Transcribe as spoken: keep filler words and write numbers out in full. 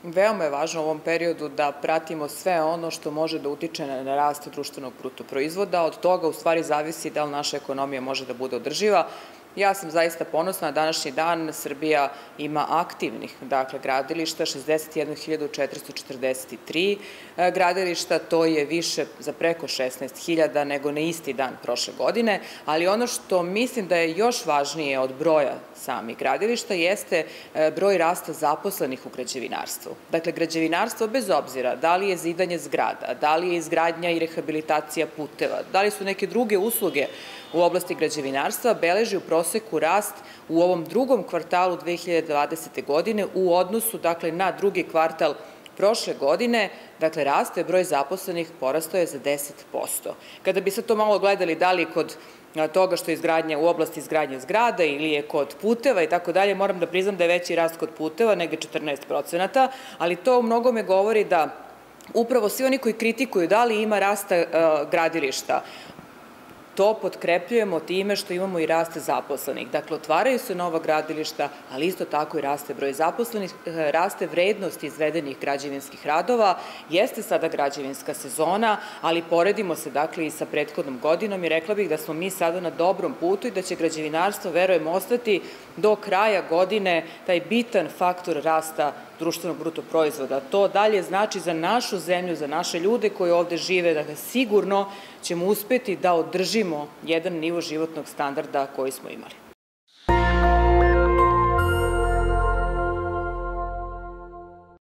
Veoma je važno u ovom periodu da pratimo sve ono što može da utiče na rast društvenog bruto proizvoda. Od toga u stvari zavisi da li naša ekonomija može da bude održiva. Ja sam zaista ponosna na današnji dan. Srbija ima aktivnih, dakle, gradilišta, šezdeset jednu hiljadu četiristo četrdeset tri gradilišta, to je više za preko šesnaest hiljada nego na isti dan prošle godine, ali ono što mislim da je još važnije od broja samih gradilišta jeste broj rasta zaposlenih u građevinarstvu. Dakle, građevinarstvo bez obzira da li je zidanje zgrada, da li je izgradnja i rehabilitacija puteva, da li su neke druge usluge u oblasti građevinarstva, beleži u proseku rast u ovom drugom kvartalu dve hiljade dvadesete. godine u odnosu, dakle, na drugi kvartal prošle godine, dakle, raste broj zaposlenih, porastao je za deset posto. Kada bi sad to malo gledali da li kod toga što je izgradnja u oblasti izgradnje zgrada ili je kod puteva i tako dalje, moram da priznam da je veći rast kod puteva, negde četrnaest procenata, ali to u mnogome govori da upravo svi oni koji kritikuju da li ima rasta gradilišta, to potkrepljujemo time što imamo i raste zaposlenih. Dakle, otvaraju se nova gradilišta, ali isto tako i raste broj zaposlenih, raste vrednost izvedenih građevinskih radova. Jeste sada građevinska sezona, ali poredimo se, dakle, i sa prethodnom godinom i rekla bih da smo mi sada na dobrom putu i da će građevinarstvo, verujem, ostati do kraja godine taj bitan faktor rasta društvenog bruto proizvoda. To dalje znači za našu zemlju, za naše ljude koji ovde žive, da sigurno ćemo uspeti da održimo jedan nivo životnog standarda koji smo imali.